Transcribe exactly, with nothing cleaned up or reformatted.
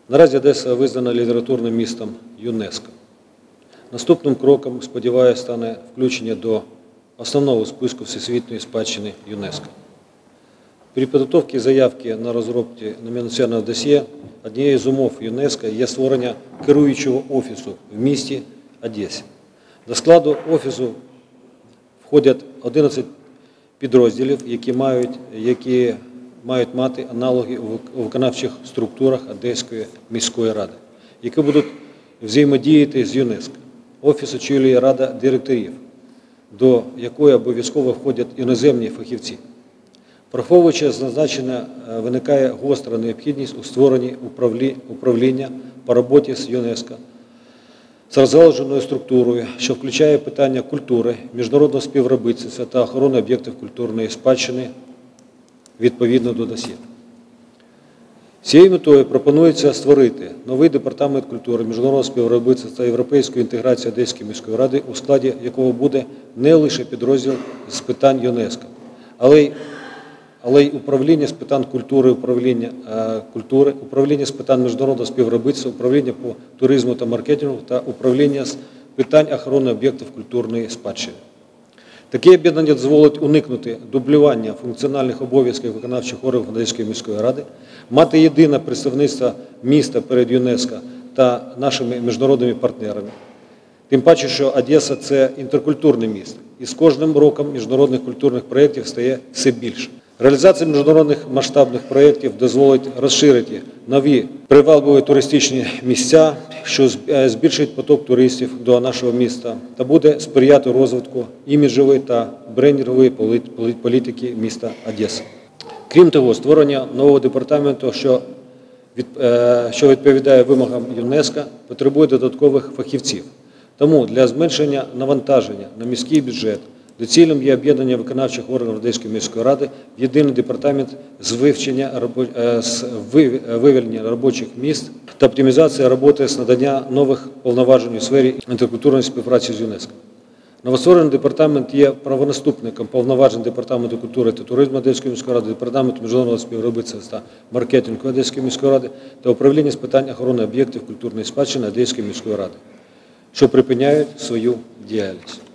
Наразі Одеса визнана літературним містом ЮНЕСКО. Наступним кроком, сподіваюся, стане включення до основного списку Всесвітньої спадщини ЮНЕСКО. При підготовці заявки на розробку номінаційного досьє однією з умов ЮНЕСКО є створення керуючого офісу в місті Одесі. До складу офісу входять одинадцять підрозділів, які мають, які мають мати аналоги у виконавчих структурах Одеської міської ради, які будуть взаємодіяти з ЮНЕСКО. Офіс очолює рада директорів, до якої обов'язково входять іноземні фахівці. Враховуючи зазначене, виникає гостра необхідність у створенні управління по роботі з ЮНЕСКО з розгалуженою структурою, що включає питання культури, міжнародного співробітництва та охорони об'єктів культурної спадщини відповідно до досьє. Цією метою пропонується створити новий департамент культури, міжнародного співробітництва та європейської інтеграції Одеської міської ради, у складі якого буде не лише підрозділ з питань ЮНЕСКО, але й але й управління з питань культури, управління е, культури, управління з питань міжнародного співробітництва, управління по туризму та маркетингу та управління з питань охорони об'єктів культурної спадщини. Таке об'єднання дозволить уникнути дублювання функціональних обов'язків виконавчих органів Одеської міської ради, мати єдине представництво міста перед ЮНЕСКО та нашими міжнародними партнерами. Тим паче, що Одеса – це інтеркультурне місто, і з кожним роком міжнародних культурних проєктів стає все більше. Реалізація міжнародних масштабних проєктів дозволить розширити нові привабливі туристичні місця, що збільшить поток туристів до нашого міста та буде сприяти розвитку іміджової та брендингової політики міста Одеси. Крім того, створення нового департаменту, що відповідає вимогам ЮНЕСКО, потребує додаткових фахівців. Тому для зменшення навантаження на міський бюджет доцільним є об'єднання виконавчих органів Одеської міської ради в єдиний департамент з вивчення, з вивільнення робочих місць та оптимізації роботи з надання нових повноважень у сфері інтеркультурної співпраці з ЮНЕСКО. Новостворений департамент є правонаступником повноважень Департаменту культури та туризму Одеської міської ради, Департаменту міжнародного співробітництва та маркетингу Одеської міської ради та управління з питань охорони об'єктів культурної спадщини Одеської міської ради, що припиняють свою діяльність.